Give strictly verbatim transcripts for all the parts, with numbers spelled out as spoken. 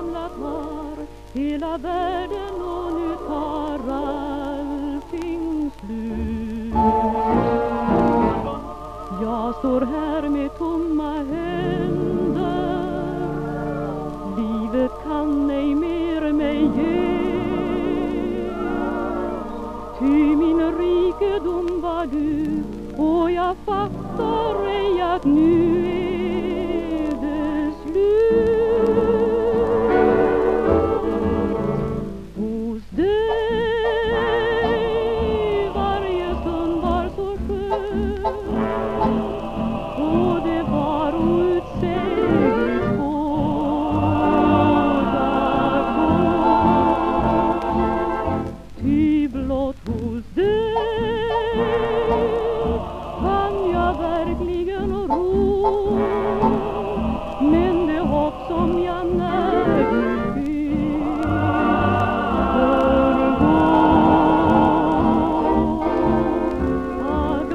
tar hela världen och nu tar allting slut. Jag står här med tomma händer, livet kan ej mer mig ge. Ty min rikedom var du, och jag fattar ej att nu är det slut. Hos dig varje stund var så skön, och det var outsägligt båda två. Ty blott hos dig fann jag verkligen ro, men det hopp som jag när du fick förgå. Ack,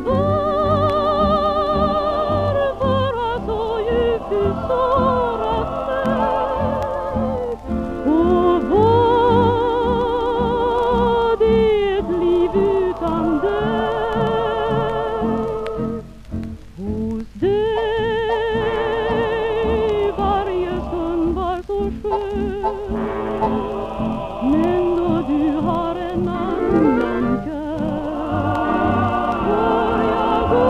varför har så djupt du sårat mig, och vad är ett liv utan dig? Hos dig varje stund var så skön, men då du har en annan kär får jag gå.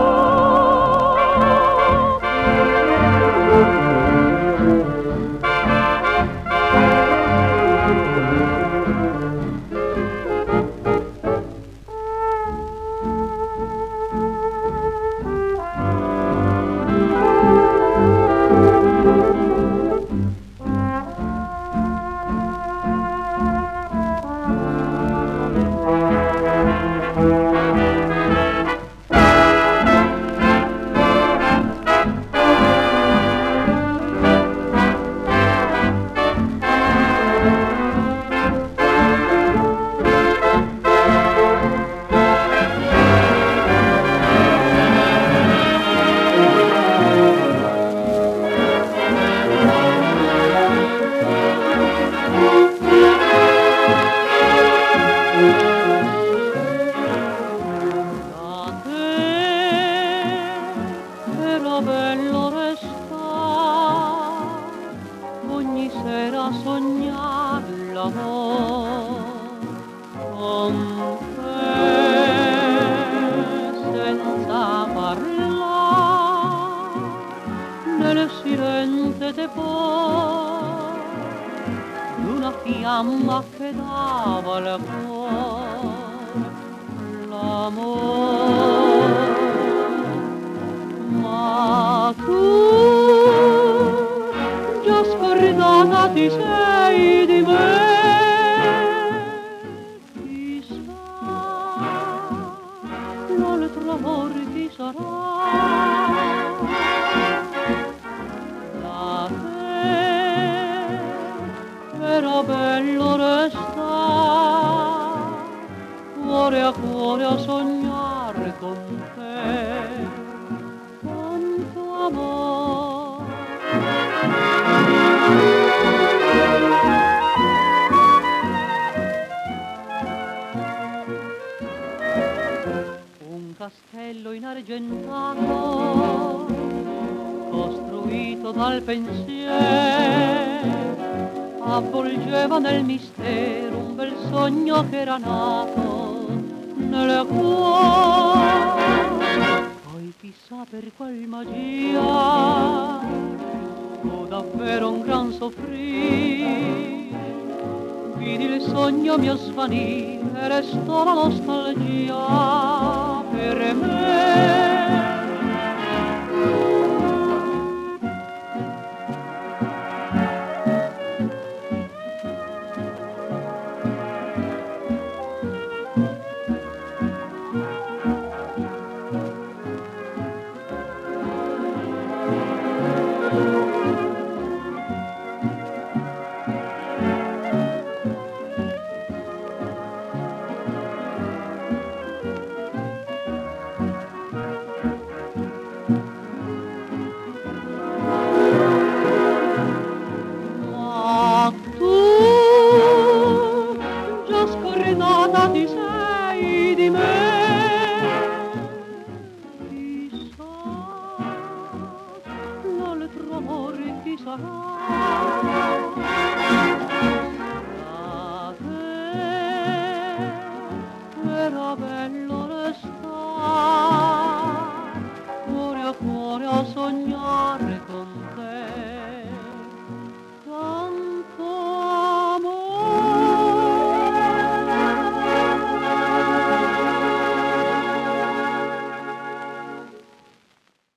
Bello resta ogni sera sognarla con te, senza parlare nel silente depot d'una fiamma che dava al cuore l'amore. Ma tu già scordata ti sei di me, chissà l'altro amor chi sarà. Da te era bello restare, cuore a cuore a sognare con te. Un castello inargentato costruito dal pensiero avvolgeva nel mistero un bel sogno che era nato nel cuore. Poi chissà per qual magia fu davvero un gran soffrire, vidi il sogno mio svanire e restò la nostalgia per me.